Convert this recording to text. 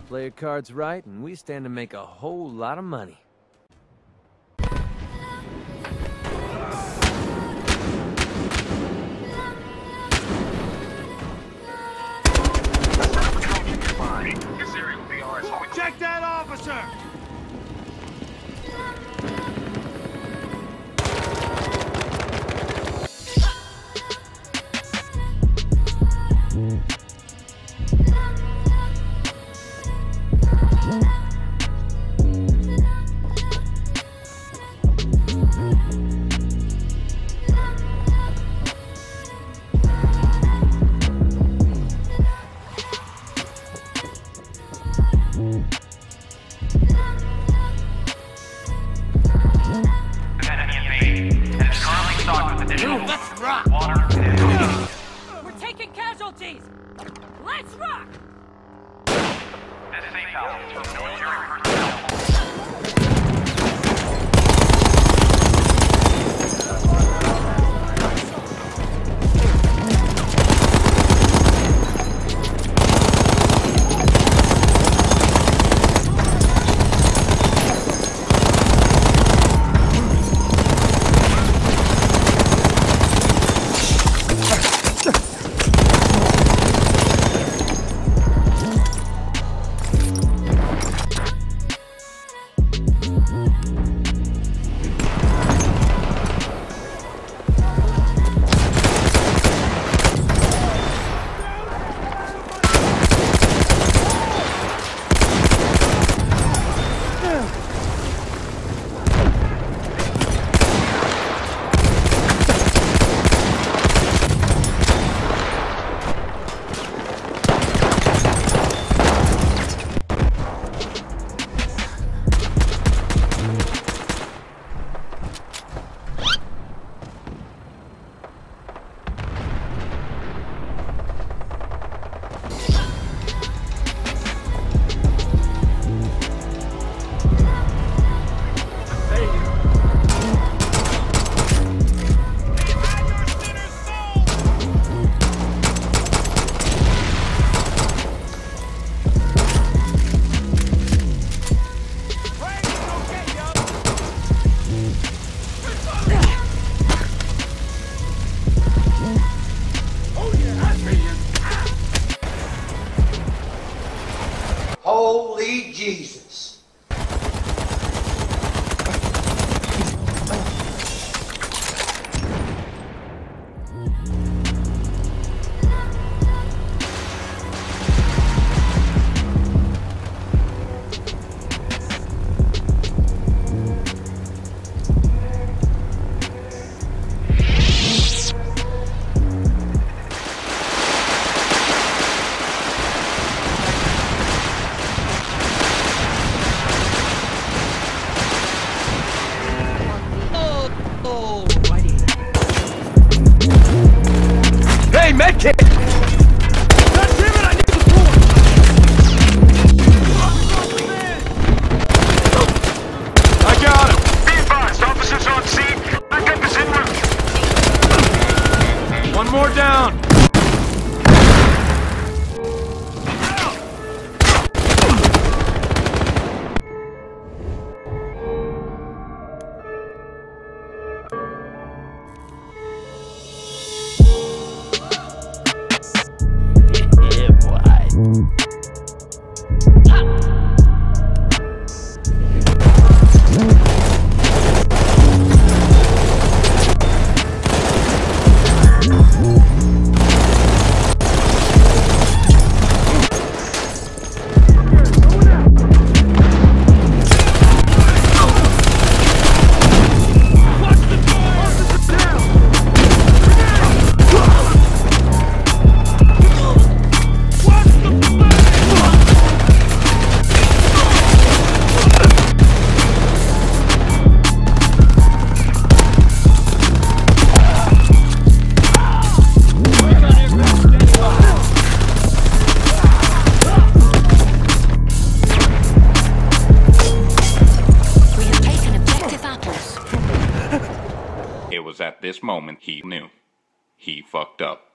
Play your cards right, and we stand to make a whole lot of money. Check that officer! Let's rock! We're taking casualties! Let's rock! This safe house is for military personnel. Holy Jesus. Hey, medkit! God damn it, I need the floor! I got him! Be advised, officers on scene. Backup is en route. One more down! It was at this moment he knew. He fucked up.